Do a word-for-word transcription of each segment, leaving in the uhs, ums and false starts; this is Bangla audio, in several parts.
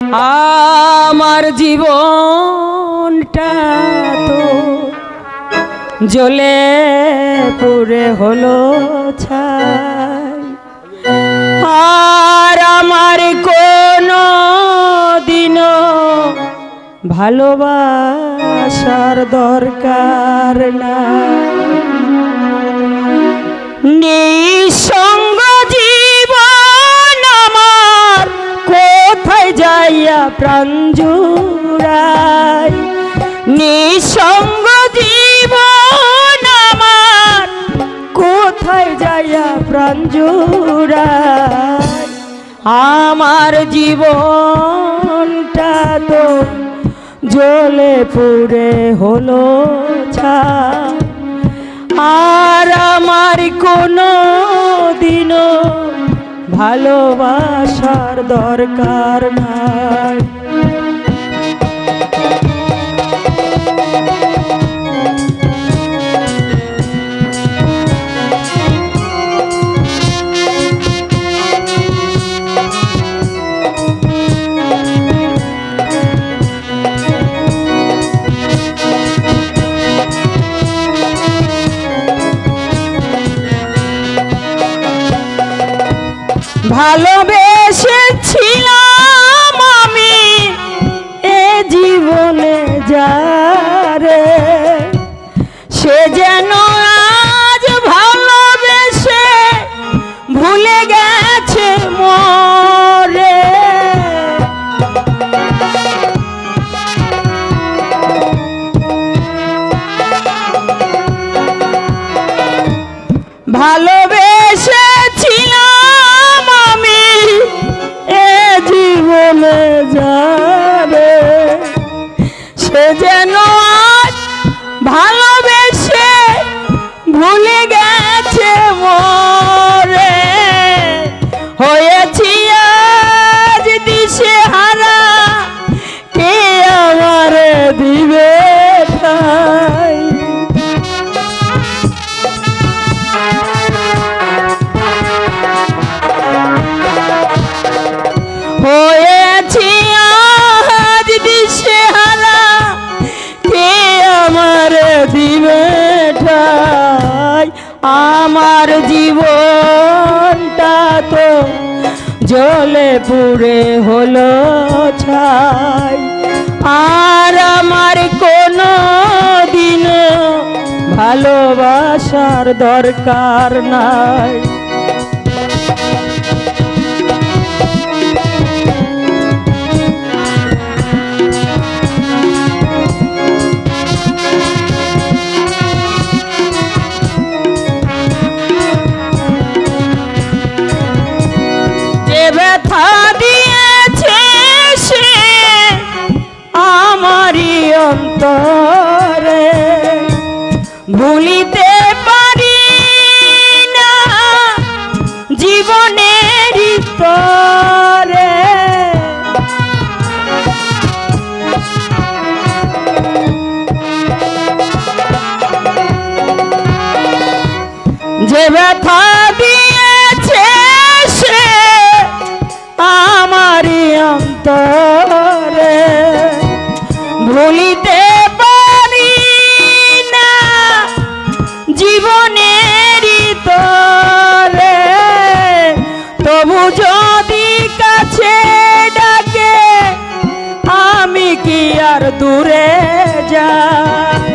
আমার জীবনটা তো জ্বলে পুড়ে হলো ছাই, আর আমার কোনো দিনও ভালোবাসার দরকার না। নিঃসঙ্গ জীবন আমার কোথায় যাইয়া প্রাণ জুড়াই, নিঃসঙ্গ জীবন আমার কোথায় যাইয়া প্রাণ জুড়াই। আমার জীবনটা তো জ্বলে পুড়ে হলো ছাই, আর আমার কোনো দিনও ভালোবাসার দরকার নাই। ভালোবেসেছিলাম আমি এ জীবনে যারে, সে যেন আজ ভালোবেসে ভুলে গেছে মরে। ভালোবেসেছিলাম আমি এ জীবনে যাবে, সে যেন আজ ভালোবেসে ভুলে গেছে মরে। হয়েছি আজ দিশে হারা, কে আমার দিবে ঠাই। হয়েছি আজ দিশেহারা, কে আমার দিবে ঠাই। আমার জীবনটা তো জ্বলে পুড়ে হলো ছাই, আর আমার কোনো দিনও ভালোবাসার দরকার নাই। ব্যথা দিয়েছে সে আমারই অন্তরে, ভুলিতে পারি না জীবনের তরে। যে ব্যথা দিয়েছে সে আমারই অন্তরে, ভুলিতে পারি না জীবনের তরে। তবু যদি কাছে ডাকে আমি কি আর দূরে যাই।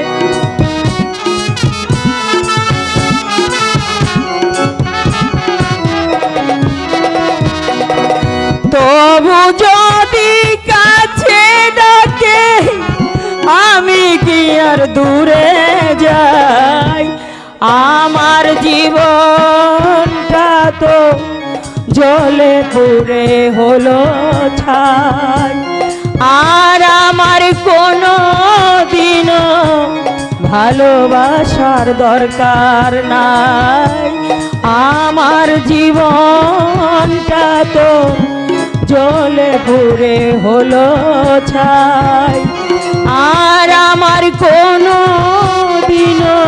তবু যদি কাছে ডাকে আমি কি আর দূরে যাই। আমার জীবনটা তো জ্বলে পুড়ে হলো ছাই, আর আমার কোনো দিনও ভালোবাসার দরকার নাই। আমার জীবনটা তো জ্বলে পুড়ে হলো ছাই, আর আমার কোনো দিনও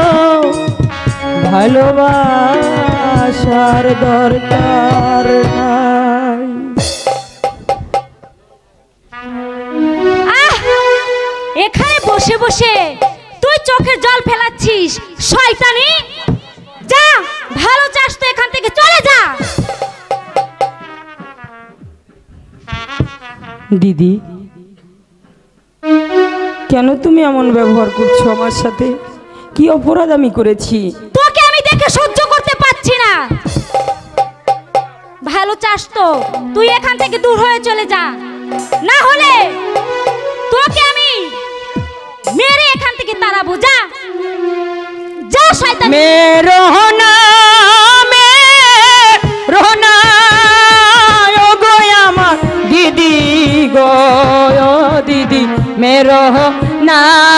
ভালোবাসার দরকার নাই। আহ, এখানে বসে বসে তুই চোখের জল ফেলাচ্ছিস শয়তানি। যা, ভালো চাস তো এখান থেকে চলে যা। দিদি, কেন তুমি এমন ব্যবহার করছো আমার সাথে? কি অপরাধ আমি করেছি? তোকে আমি দেখে সহ্য করতে পারছি না। ভালো চাস তো তুই এখান থেকে দূর হয়ে চলে যা, না হলে তোকে আমি মেরে এখান থেকে তাড়াবো। যা যা শয়তান। মেরো না, মেরো না ও গো আমার দিদি গো, দিদি মেরো না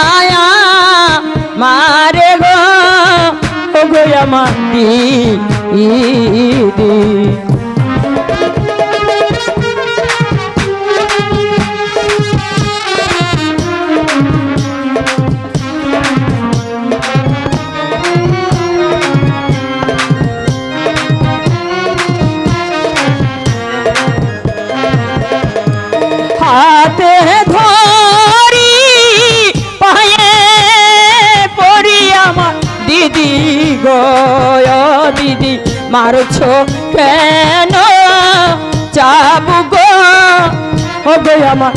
মারে গো, ও গো আমার দিদি। হাতে ধরি পায়ে পড়ি আমার দিদি গো, দিদি মারছো কেন চাবু গো, ও গো আমার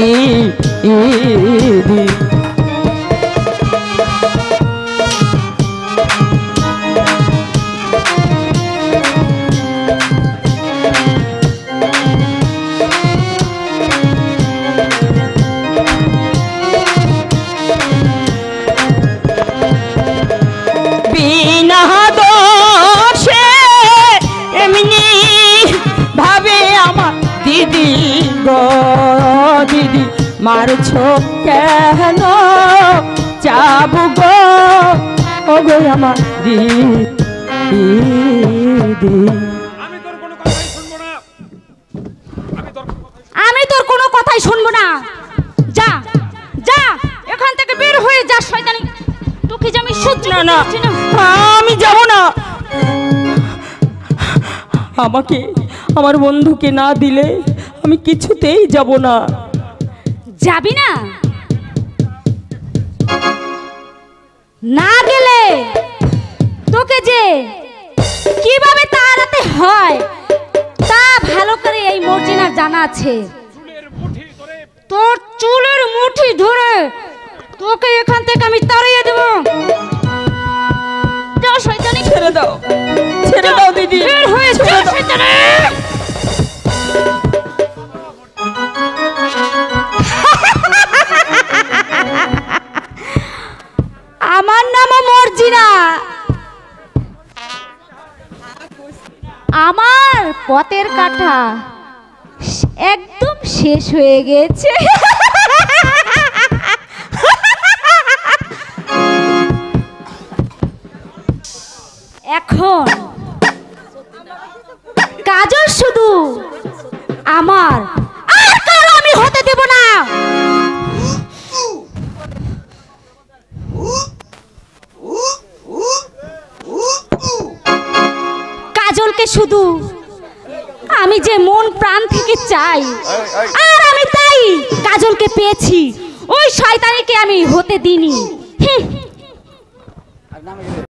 দিদি। বিনা দোষে এমনি ভাবে আমার দিদি গো, দিদি মারছো কেন চাবু গো, ও গো আমার দিদি। আমি তোর কোনো কথাই শুনবো না। যা যা এখান থেকে বের হয়ে যা শয়তানি। তোকে যে আমি সহ্য না না, আমি যাব না। আমাকে আমার বন্ধুকে না দিলে আমি কিছুতেই যাব না। যাবি না? না গেলে তোকে যে কিভাবে তাড়াতে হয় তা ভালো করে এই মর্জিনার জানা আছে। তোর চুলের মুঠি ধরে তোকে এখান থেকে আমি তাড়িয়ে দেব। যা শয়তানি। ছেড়ে দাও, ছেড়ে দাও দিদি, বের হয়ে যা শয়তানি। আমার নাম মর্জিনা। আমার পথের কাঁটা একদম শেষ হয়ে গেছে। এখন কাজল শুধু আমার, আর কারো আমি হতে দেব না। কাজলকে শুধু আমি যে মন প্রাণ থেকে চাই, আর আমি তাই কাজলকে পেয়েছি। ওই শয়তানিকে আমি হতে দিইনি।